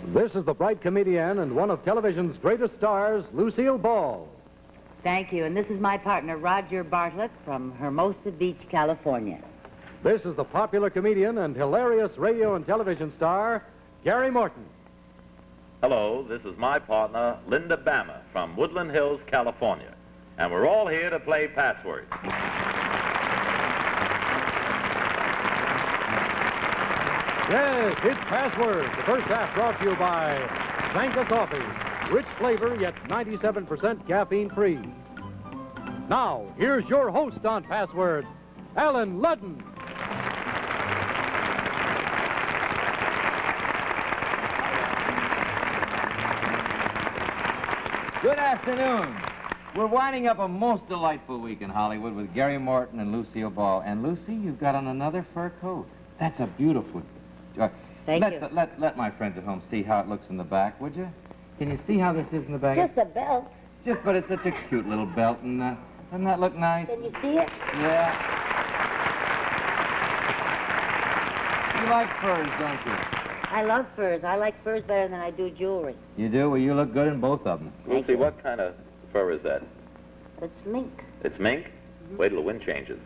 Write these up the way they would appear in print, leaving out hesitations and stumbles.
This is the bright comedian and one of television's greatest stars, Lucille Ball. Thank you. And this is my partner, Roger Bartlett, from Hermosa Beach, California. This is the popular comedian and hilarious radio and television star, Gary Morton. Hello, this is my partner, Linda Bama, from Woodland Hills, California. And we're all here to play Password. Yes, it's Password. The first half brought to you by Sanka Coffee. Rich flavor, yet 97% caffeine-free. Now, here's your host on Password, Alan Ludden. Good afternoon. We're winding up a most delightful week in Hollywood with Gary Morton and Lucille Ball. And Lucy, you've got on another fur coat. That's a beautiful... Thank you. Let my friends at home see how it looks in the back, would you? Can you see how this is in the back? Just a belt. But it's such a cute little belt, and doesn't that look nice? Can you see it? Yeah. You like furs, don't you? I love furs. I like furs better than I do jewelry. You do? Well, you look good in both of them. Lucy, what kind of fur is that? It's mink. It's mink? Wait till the wind changes.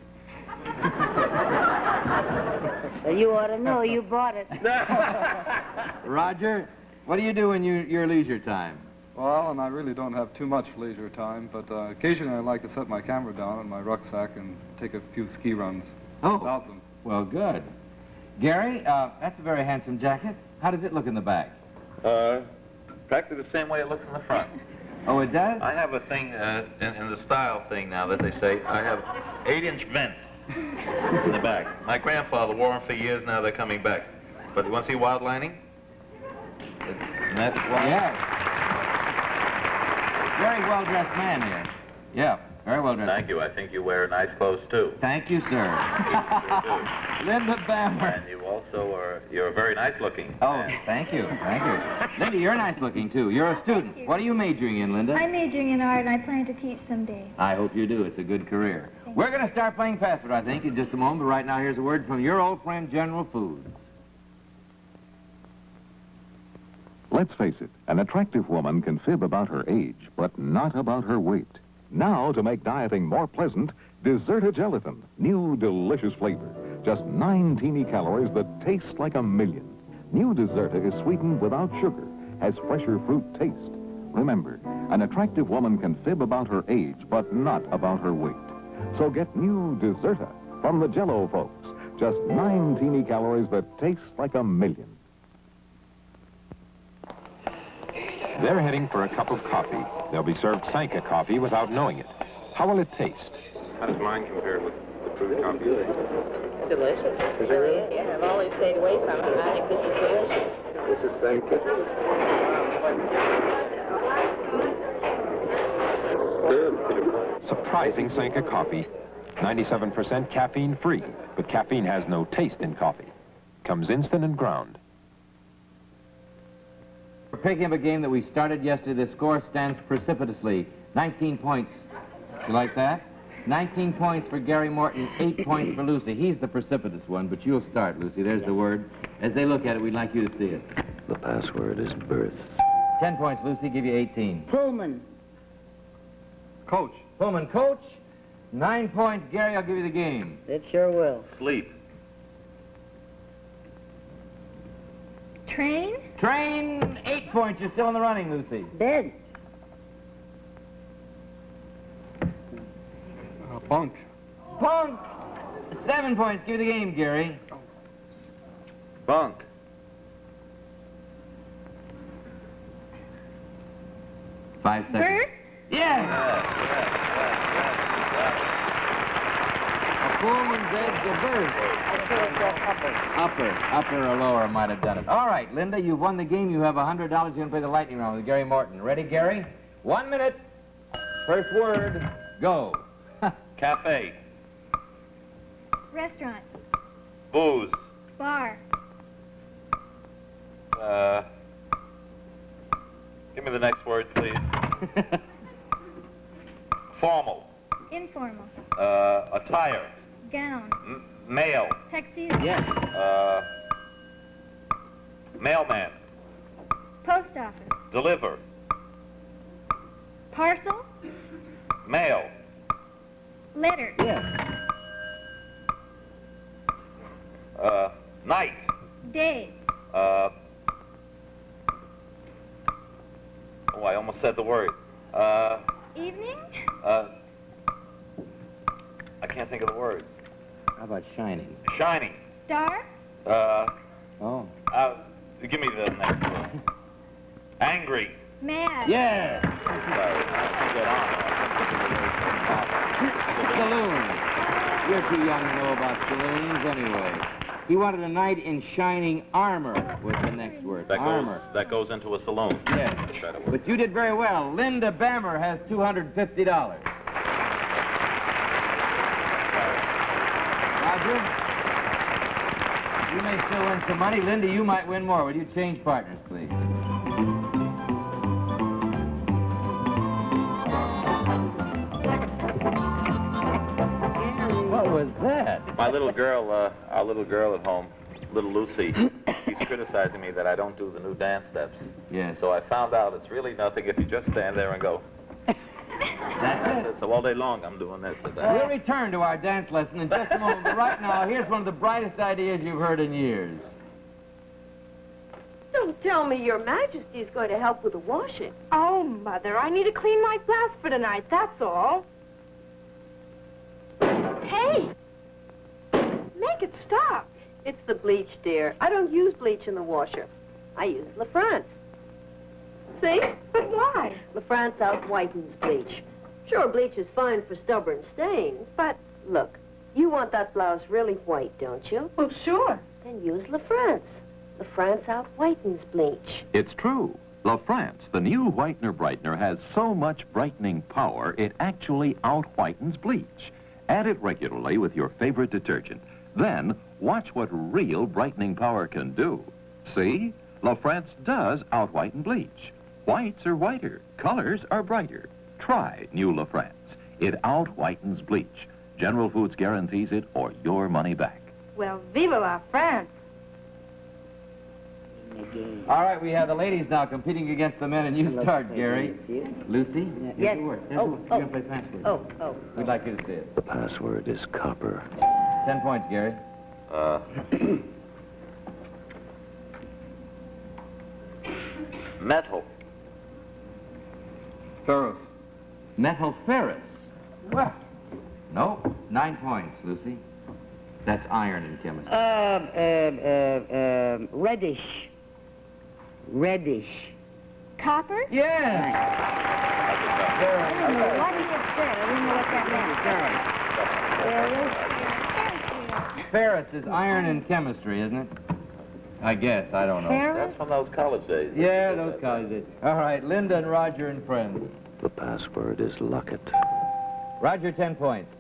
Well, you ought to know. You bought it. Roger, what do you do in your leisure time? Well, Alan, I really don't have too much leisure time, but occasionally I like to set my camera down in my rucksack and take a few ski runs without them. Well, good. Gary, that's a very handsome jacket. How does it look in the back? Practically the same way it looks in the front. Oh, it does? I have a thing in the style thing now that they say I have 8-inch vents in the back. My grandfather wore them for years. Now they're coming back. But you want to see wild lining? That's wild. Yeah. Very well-dressed man here. Yeah, very well-dressed. Thank you. I think you wear nice clothes, too. Thank you, sir. Linda Bammer. And you also you're very nice-looking. Oh, thank you. Thank you. Linda, you're nice-looking, too. You're a student. What are you majoring in, Linda? I'm majoring in art, and I plan to teach someday. I hope you do. It's a good career. We're going to start playing Password, I think, in just a moment. But right now, here's a word from your old friend, General Foods. Let's face it, an attractive woman can fib about her age, but not about her weight. Now, to make dieting more pleasant, Deserta Gelatin. New, delicious flavor. Just 9 teeny calories that taste like a million. New Deserta is sweetened without sugar, has fresher fruit taste. Remember, an attractive woman can fib about her age, but not about her weight. So get new Deserta from the Jell-O folks. Just 9 teeny calories that taste like a million. They're heading for a cup of coffee. They'll be served Sanka coffee without knowing it. How will it taste? How does mine compare with the fruit coffee? It's delicious. It really is. Yeah, I've always stayed away from it, and I think this is delicious. This is Sanka. Surprising Sanka coffee. 97% caffeine-free, but caffeine has no taste in coffee. Comes instant and ground. We're picking up a game that we started yesterday. The score stands precipitously. 19 points. You like that? 19 points for Gary Morton, 8 points for Lucy. He's the precipitous one, but you'll start, Lucy. There's the word. As they look at it, we'd like you to see it. The password is birth. 10 points, Lucy. Give you 18. Pullman. Coach. Pullman, coach. 9 points. Gary, I'll give you the game. It sure will. Sleep. Train? Train, 8 points. You're still in the running, Lucy. Bed. Bunk. Punk. 7 points. Give you the game, Gary. Bunk. Five seconds. Bird? Yes! A Pullman's edge of bird. I should have said upper. Upper or lower might have done it. All right, Linda, you've won the game. You have $100. You're going to play the lightning round with Gary Morton. Ready, Gary? 1 minute. First word, go. Cafe. Restaurant. Booze. Bar. Give me the next word, please. Formal. Informal. Attire. Gown. Mail. Tuxedo. Yes. Mailman. Post office. Deliver. Parcel. Mail. Letter. Yes. Night. Day. Oh, I almost said the word. Evening. I can't think of the word. How about shining? Shining. Star. Oh. Give me the next one. Angry. Mad. Yeah. Sorry, Saloon. You're too young to know about saloons anyway. He wanted a knight in shining armor was the next word. Armor. That goes into a saloon. Yes. But you did very well. Linda Bammer has $250. Roger? You may still win some money. Linda, you might win more. Will you change partners, please? What was that? My little girl, our little girl at home, little Lucy, she's criticizing me that I don't do the new dance steps. Yes. So I found out it's really nothing if you just stand there and go. That's it. So all day long I'm doing this. We'll return to our dance lesson in just a moment, but right now, here's one of the brightest ideas you've heard in years. Don't tell me Your Majesty is going to help with the washing. Oh, Mother, I need to clean my glass for tonight, that's all. Hey! Make it stop. It's the bleach, dear. I don't use bleach in the washer. I use La France. See? But why? La France out-whitens bleach. Sure, bleach is fine for stubborn stains, but look, you want that blouse really white, don't you? Well, sure. Then use La France. La France out-whitens bleach. It's true. La France, the new whitener brightener, has so much brightening power, it actually out-whitens bleach. Add it regularly with your favorite detergent. Then, watch what real brightening power can do. See? La France does out-whiten bleach. Whites are whiter. Colors are brighter. Try new La France. It out-whitens bleach. General Foods guarantees it or your money back. Well, vive la France. All right, we have the ladies now competing against the men, and you start, Gary. Lucy? Yes. Here's the word. Oh, You're going to play password. Oh. We'd like you to see it. The password is copper. 10 points, Gary. Metal. Ferris. Metal ferrous. Well, no. 9 points, Lucy. That's iron in chemistry. Reddish. Reddish. Copper. Yeah. I don't know what he had said. I didn't know what that meant. Ferrous is iron in chemistry, isn't it? I guess. I don't know. That's from those college days. Yeah, those college days. All right, Linda and Roger and friends. The password is Luckett. Roger, 10 points.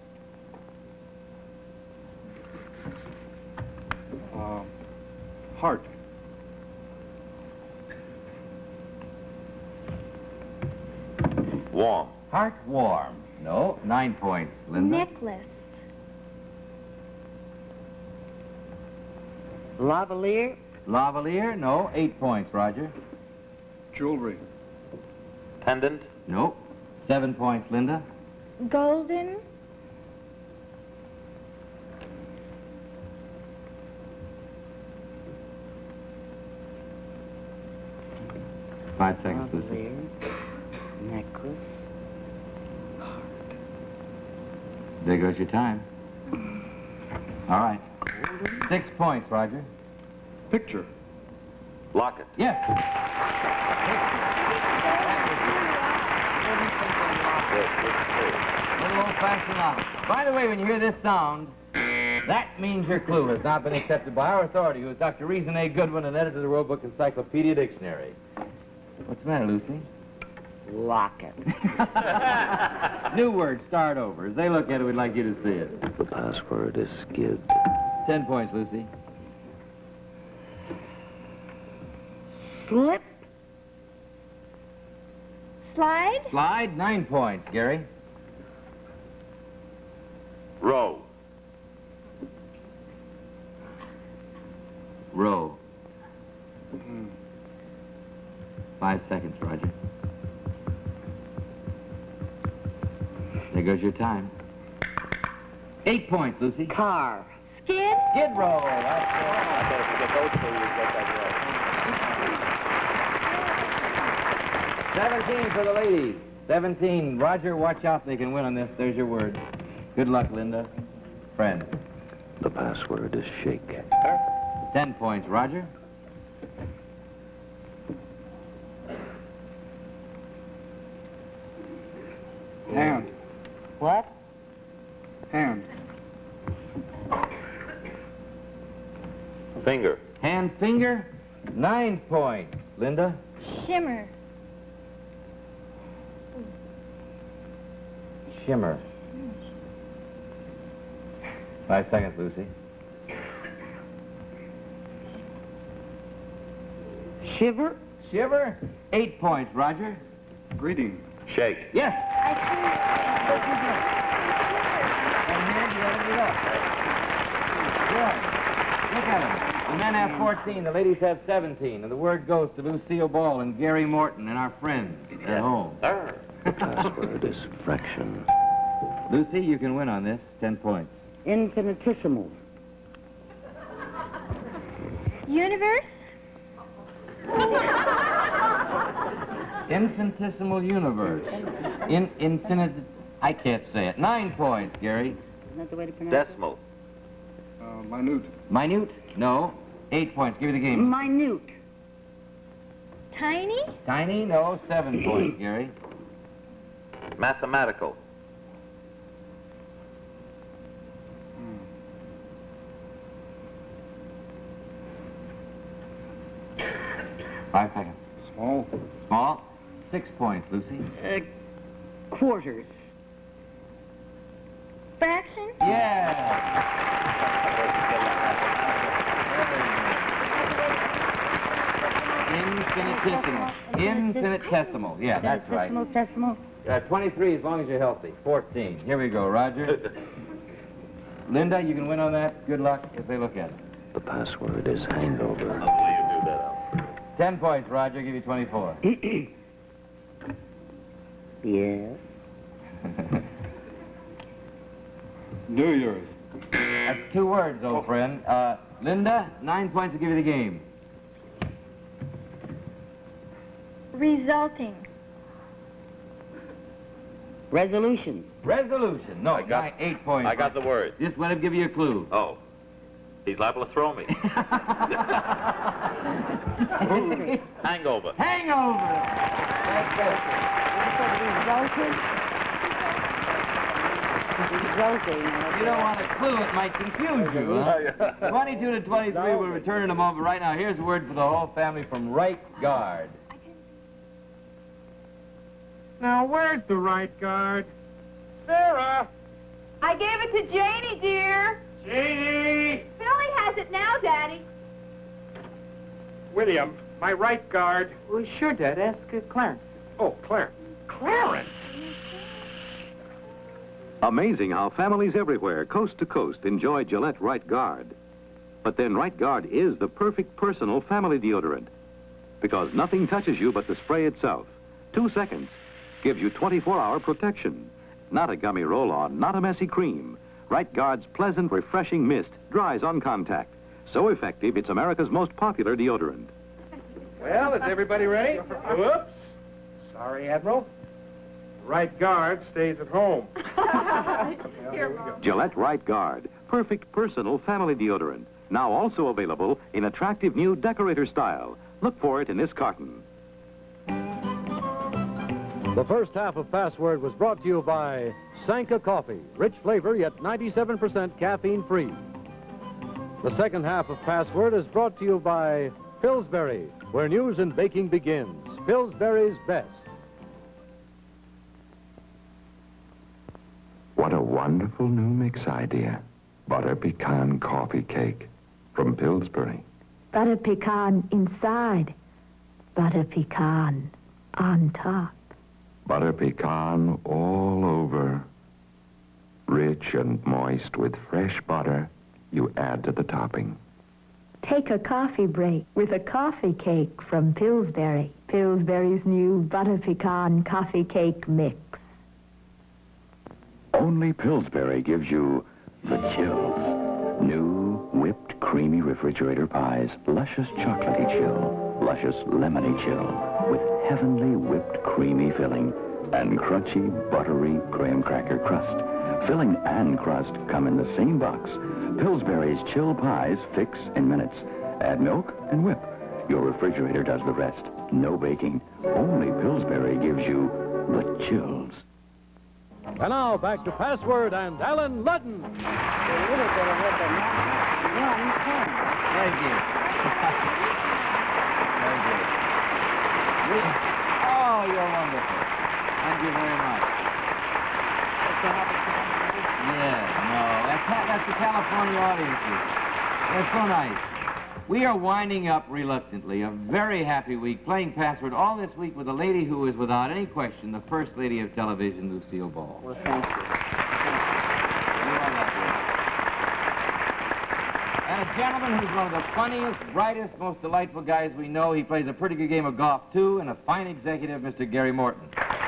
Heart. Warm. Heart warm. No, 9 points, Linda. Necklace. Lavalier. Lavalier? No, 8 points, Roger. Jewelry. Pendant. No, 7 points, Linda. Golden. Five seconds, Lucy. Lavalier. Necklace. There goes your time. All right. 6 points, Roger. Picture. Locket. Yes. Little old-fashioned locket. By the way, when you hear this sound, that means your clue has not been accepted by our authority, who is Dr. Reason A. Goodwin, an editor of the World Book Encyclopedia Dictionary. What's the matter, Lucy? Locket. New word, start over. As they look at it, we'd like you to see it. The password is skid. 10 points, Lucy. Slip. Slide. Slide, 9 points, Gary. Row. Row. 5 seconds, Roger. There goes your time. 8 points, Lucy. Car. Skid? Skid Row. That's 17 for the ladies. 17. Roger, watch out. They can win on this. There's your word. Good luck, Linda. Friends. The password is shake. 10 points, Roger. Hand. What? Hand. Finger. Hand, finger. 9 points. Linda? Shimmer. Shimmer. 5 seconds, Lucy. Shiver? Shiver. 8 points, Roger. Greeting. Shake. Yes. I And hand, you have it up. Good. Look at them. The men have 14, the ladies have 17, and the word goes to Lucille Ball and Gary Morton and our friends at home. The password is fraction. Lucy, you can win on this. 10 points. Infinitesimal. Universe? Infinitesimal universe. Infinite... I can't say it. 9 points, Gary. Isn't that the way to pronounce Decimal. Minute. Minute? No. 8 points. Give me the it? game. Minute. Tiny? Tiny? No. 7 points, Gary. Mathematical. Five seconds. Small. Small? 6 points, Lucy. Quarters. Fraction? Yeah. Infinitesimal. Infinitesimal. Yeah, that's right. Decimal. 23 as long as you're healthy. 14. Here we go, Roger. Linda, you can win on that. Good luck if they look at it. The password is hangover. How will you do that, 10 points, Roger. Give you 24. Yes. New Year's. That's 2 words, old friend. Linda, 9 points to give you the game. Resulting. Resolutions. Resolution. No, 8 points. I got the word. Just let him give you a clue. Oh. He's liable to throw me. Hangover. Hangover. Resulting. You don't want a clue, it might confuse you, huh? 22 to 23, we'll return in a moment. Right now, here's a word for the whole family from Right Guard. Now, where's the right guard? Sarah! I gave it to Janie, dear. Janie! Billy has it now, Daddy. William, my right guard. Well, sure, Dad. Ask Clarence. Oh, Clarence. Clarence! Amazing how families everywhere, coast to coast, enjoy Gillette Right Guard. But then Right Guard is the perfect personal family deodorant. Because nothing touches you but the spray itself. 2 seconds gives you 24-hour protection. Not a gummy roll-on, not a messy cream. Right Guard's pleasant, refreshing mist dries on contact. So effective, it's America's most popular deodorant. Well, is everybody ready? Whoops. Sorry, Admiral. Right guard stays at home. Here we go. Gillette Right Guard, perfect personal family deodorant. Now also available in attractive new decorator style. Look for it in this carton. The first half of Password was brought to you by Sanka Coffee, rich flavor yet 97% caffeine-free. The second half of Password is brought to you by Pillsbury, where news and baking begins. Pillsbury's best. What a wonderful new mix idea. Butter pecan coffee cake from Pillsbury. Butter pecan inside, butter pecan on top. Butter pecan all over. Rich and moist with fresh butter you add to the topping. Take a coffee break with a coffee cake from Pillsbury. Pillsbury's new butter pecan coffee cake mix. Only Pillsbury gives you the chills. New whipped creamy refrigerator pies, luscious chocolatey chill, luscious lemony chill, with heavenly whipped creamy filling and crunchy buttery graham cracker crust. Filling and crust come in the same box. Pillsbury's chill pies fix in minutes. Add milk and whip. Your refrigerator does the rest. No baking. Only Pillsbury gives you the chills. And now back to Password and Alan Ludden. A little bit of it, but not 110. Thank you. Very good. Oh, you're wonderful. Thank you very much. Yeah, no, that's the California audiences. They're so nice. We are winding up reluctantly. A very happy week playing Password all this week with a lady who is, without any question, the first lady of television, Lucille Ball. Well, thank you. And a gentleman who's one of the funniest, brightest, most delightful guys we know. He plays a pretty good game of golf, too, and a fine executive, Mr. Gary Morton.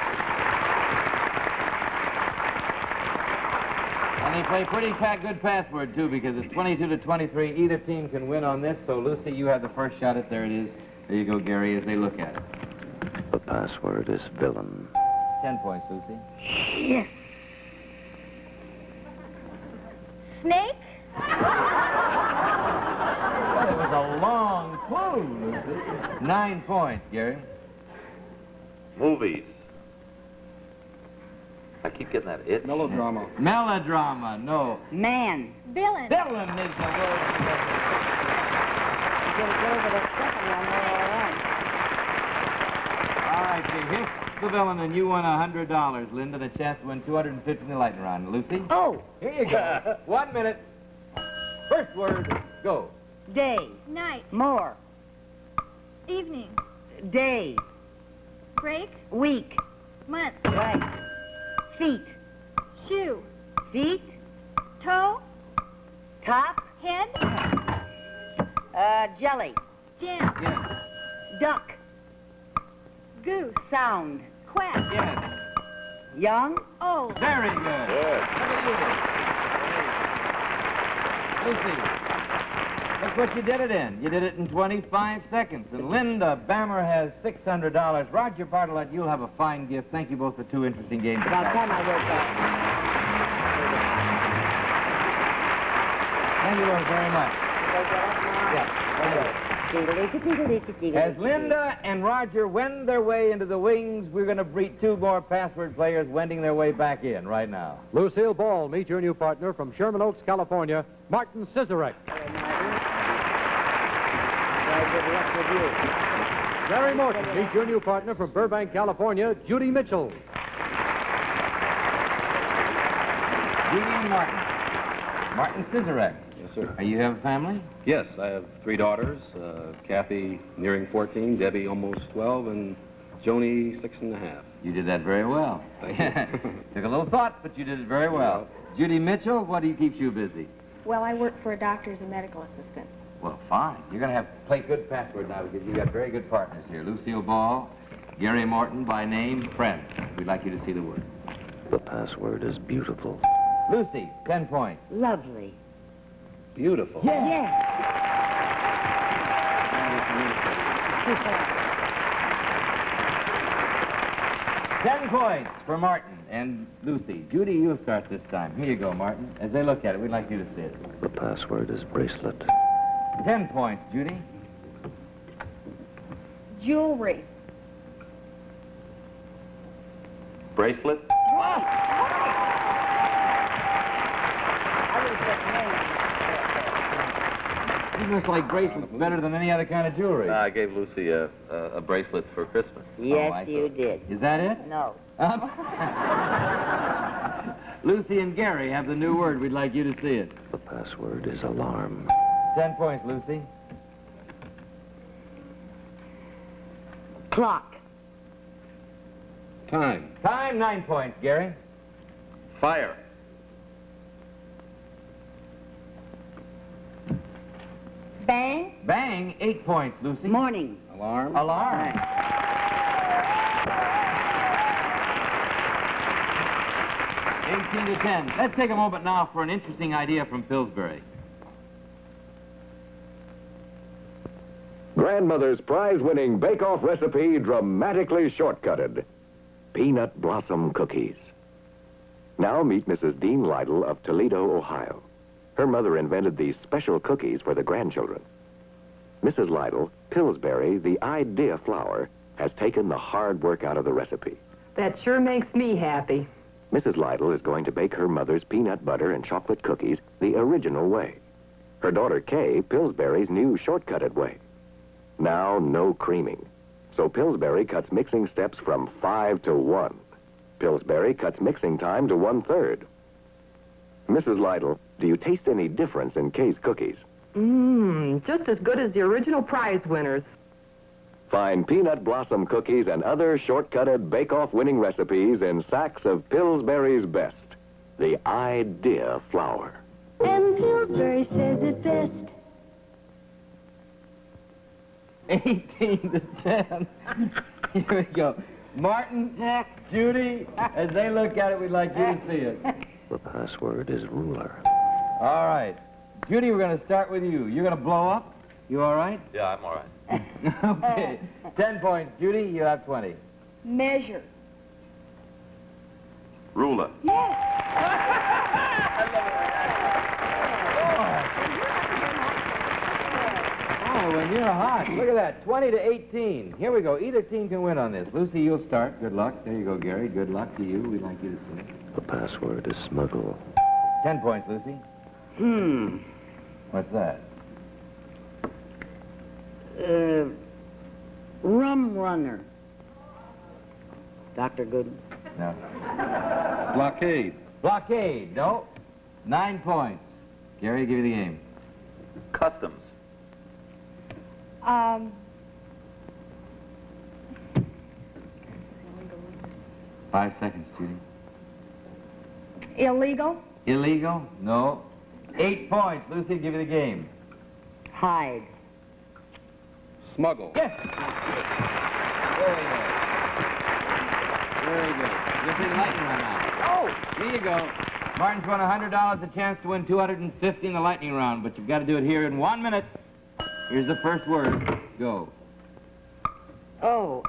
And they play pretty good Password, too, because it's 22-23. Either team can win on this. So, Lucy, you have the first shot at there it is. There you go, Gary, as they look at it. The password is villain. 10 points, Lucy. Yes. Snake? Well, it was a long clue, Lucy. 9 points, Gary. Movies. I keep getting that itch. Melodrama. Melodrama, no. Man. Villain. Villain is the word. You gotta go over the second one there, all right. All right, Jay, here's the villain, and you won $100, Linda, and a chance to win $250 in the lightning round. Lucy? Oh. Here you go. 1 minute. First word, go. Day. Night. More. Evening. Day. Break. Week. Month. Right. Feet. Shoe. Feet. Toe. Top. Head. Jelly. Jam. Yes. Duck. Goose. Sound. Quack. Yes. Young. Old. Very good. Good. Lucy, look what you did it in. You did it in 25 seconds. And Linda Bammer has $600. Roger Bartlett, you'll have a fine gift. Thank you both for 2 interesting games. About time I woke up. Thank you both very much. As Linda and Roger wend their way into the wings, we're going to meet 2 more Password players wending their way back in right now. Lucille Ball, meet your new partner from Sherman Oaks, California, Martin Scissorek. Good luck with you. Gary Morton, meet your new partner from Burbank, California, Judy Mitchell. Judy and Martin. Martin Scissorek. Yes, sir. You have a family? Yes, I have 3 daughters, Kathy nearing 14, Debbie almost 12, and Joni 6.5. You did that very well. Thank you. Took a little thought, but you did it very well. Judy Mitchell, what keeps you busy? Well, I work for a doctor as a medical assistant. Well, fine. You're going to have to play good Password now because you got very good partners here. Lucille Ball, Gary Morton, by name, friend. We'd like you to see the word. The password is beautiful. Lucy, 10 points. Lovely. Beautiful. Yeah. 10 points for Martin and Lucy. Judy, you'll start this time. Here you go, Martin. As they look at it, we'd like you to see it. The password is bracelet. 10 points, Judy. Jewelry. Bracelet. You must like bracelets better than any other kind of jewelry. I gave Lucy a bracelet for Christmas. Yes, you did. Is that it? No. Lucy and Gary have the new word. We'd like you to see it. The password is alarm. 10 points, Lucy. Clock. Time. Time, 9 points, Gary. Fire. Bang. Bang, 8 points, Lucy. Morning. Alarm. Alarm. To 10. Let's take a moment now for an interesting idea from Pillsbury. Grandmother's prize-winning bake-off recipe dramatically shortcutted. Peanut Blossom Cookies. Now meet Mrs. Dean Lytle of Toledo, Ohio. Her mother invented these special cookies for the grandchildren. Mrs. Lytle, Pillsbury, the idea flour, has taken the hard work out of the recipe. That sure makes me happy. Mrs. Lytle is going to bake her mother's peanut butter and chocolate cookies the original way. Her daughter Kay, Pillsbury's new shortcutted way. Now, no creaming. So Pillsbury cuts mixing steps from 5 to 1. Pillsbury cuts mixing time to 1/3. Mrs. Lytle, do you taste any difference in Kay's cookies? Just as good as the original prize winners. Find Peanut Blossom Cookies and other shortcutted bake-off winning recipes in sacks of Pillsbury's best, the idea flour. And Pillsbury says it best. 18 to 10. Here we go. Martin, Judy, as they look at it, we'd like you to see it. The password is ruler. All right. Judy, we're going to start with you. You're going to blow up? You all right? Yeah, I'm all right. Okay. 10 points. Judy, you have 20. Measure. Ruler. Oh, and you're hot. Look at that. 20 to 18. Here we go. Either team can win on this. Lucy, you'll start. Good luck. There you go, Gary. Good luck to you. We'd like you to see it. The password is smuggle. 10 points, Lucy. What's that? Rum runner. Dr. Gooden. No. Blockade. Blockade. No. 9 points. Gary, give you the game. Customs. 5 seconds, Judy. Illegal. Illegal? No. 8 points. Lucy, give you the game. Hide. Smuggle. Yes. Very good. Very good. You'll see the lightning round now. Oh, here you go. Martin's won $100, a chance to win $250 in the lightning round, but you've got to do it here in 1 minute. Here's the first word. Go. Oh,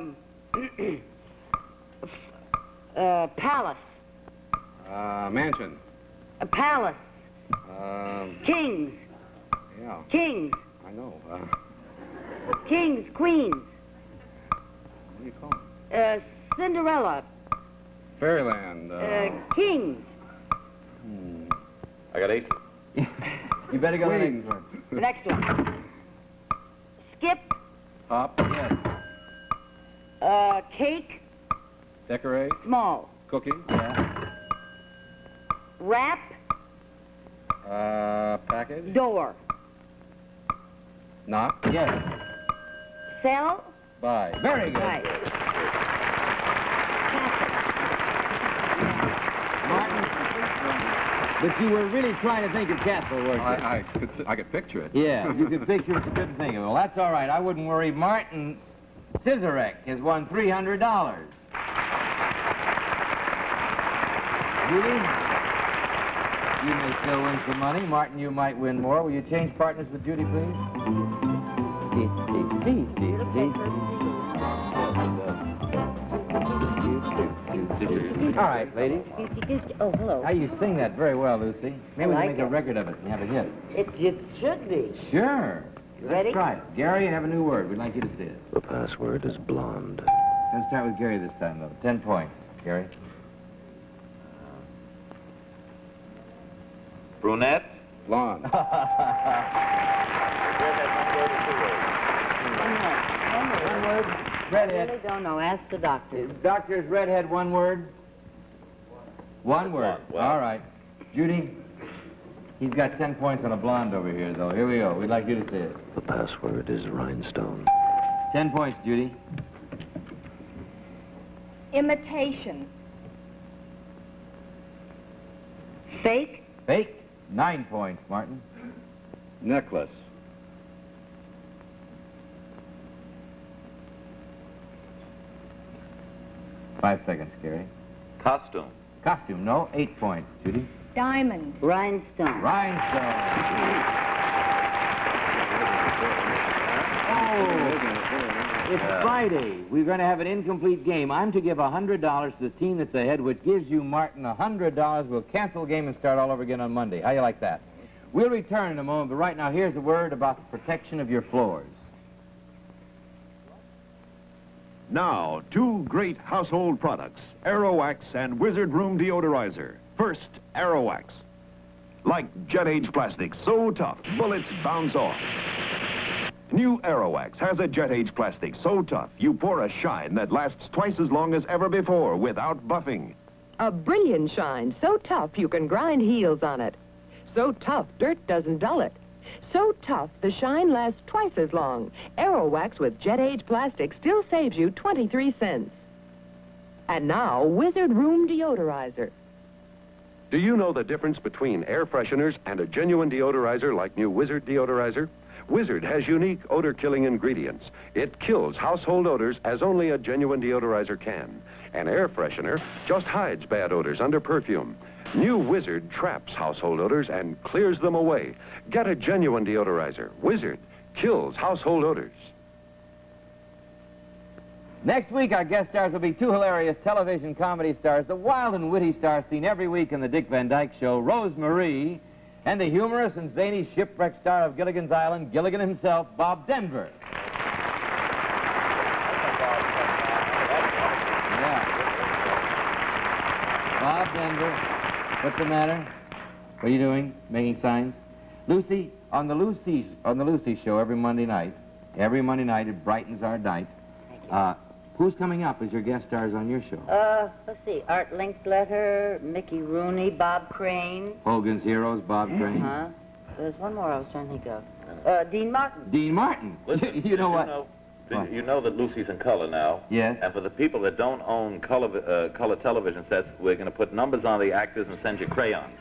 palace. Mansion. A palace. Kings. Yeah. Kings. I know. Kings, queens. What do you call it? Cinderella. Fairyland. Kings. I got 8. You better go to the next one. The next one. Skip. Hop. Yes. Cake. Decorate. Small. Cookie. Yeah. Wrap. Package. Door. Knock. Yes. Sell. Buy. Very good. Right. Martin, but you were really trying to think of castle, weren't you? I could picture it. Yeah, you could picture it, you couldn't think of it. Well, that's all right. I wouldn't worry. Martin Scissorek has won $300. Judy, you may still win some money. Martin, you might win more. Will you change partners with Judy, please? All right, ladies. Oh, hello. How you sing that very well, Lucy. Maybe we like can make a it. record of it and have a hit. It should be. Sure. Ready? Let's try it. Gary, I have a new word. We'd like you to see it. The password is blonde. Let's start with Gary this time, though. 10 points. Gary. Brunette. Blonde. One word. I Redhead. really don't know. Ask the doctor. Doctor's redhead, one word? One word. Well. All right. Judy, he's got 10 points on a blonde over here, though. Here we go. We'd like you to see it. The password is rhinestone. 10 points, Judy. Imitation. Fake. Fake. 9 points, Martin. Necklace. 5 seconds, Gary. Costume. Costume, no. 8 points. Judy? Diamond. Rhinestone. Rhinestone. It's Friday. We're going to have an incomplete game. I'm to give $100 to the team that's ahead, which gives you, Martin, $100. We'll cancel the game and start all over again on Monday. How you like that? We'll return in a moment, but right now, here's a word about the protection of your floors. Now, two great household products, Aerowax and Wizard Room Deodorizer. First, Aerowax. Like jet-age plastic, so tough, bullets bounce off. New Aerowax has a jet-age plastic so tough, you pour a shine that lasts twice as long as ever before without buffing. A brilliant shine, so tough you can grind heels on it. So tough, dirt doesn't dull it. So tough, the shine lasts twice as long. Aerowax with jet-age plastic still saves you 23 cents. And now, Wizard Room Deodorizer. Do you know the difference between air fresheners and a genuine deodorizer like new Wizard Deodorizer? Wizard has unique odor-killing ingredients. It kills household odors as only a genuine deodorizer can. An air freshener just hides bad odors under perfume. New Wizard traps household odors and clears them away. Get a genuine deodorizer. Wizard kills household odors. Next week, our guest stars will be two hilarious television comedy stars, the wild and witty star seen every week in the Dick Van Dyke Show, Rose Marie, and the humorous and zany shipwreck star of Gilligan's Island, Gilligan himself, Bob Denver. Yeah. Bob Denver. What's the matter? What are you doing? Making signs? Lucy, on the Lucy Show every Monday night, it brightens our night. Who's coming up as your guest stars on your show? Let's see. Art Linkletter, Mickey Rooney, Bob Crane. Hogan's Heroes, Bob Crane. Uh-huh. There's one more I was trying to think of. Dean Martin. Dean Martin. Listen, you know what? You know that Lucy's in color now. Yes. And for the people that don't own color television sets, we're going to put numbers on the actors and send you crayons.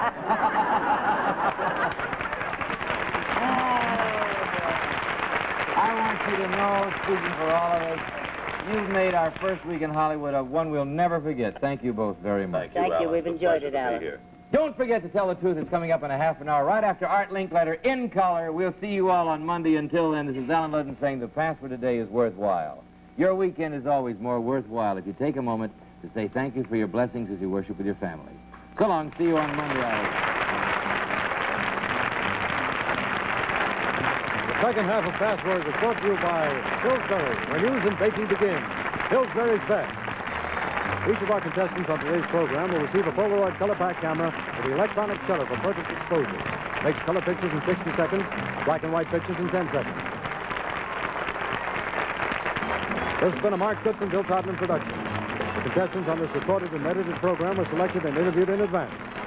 I want you to know, speaking for all of us, you've made our first week in Hollywood one we'll never forget. Thank you both very much. Thank you. We've enjoyed it, Alan. Don't forget to tell the truth. It's coming up in a half an hour, right after Art Linkletter in color. We'll see you all on Monday. Until then, this is Alan Ludden saying the password today is worthwhile. Your weekend is always more worthwhile if you take a moment to say thank you for your blessings as you worship with your family. So long. See you on Monday, Alan. The second half of Password is brought to you by Pillsbury, where news and baking begins. Pillsbury's best. Each of our contestants on today's program will receive a Polaroid color pack camera with the electronic shutter for perfect exposure. Makes color pictures in 60 seconds, black and white pictures in 10 seconds. This has been a Mark Goodson, Bill Todman production. The contestants on this recorded and edited program were selected and interviewed in advance.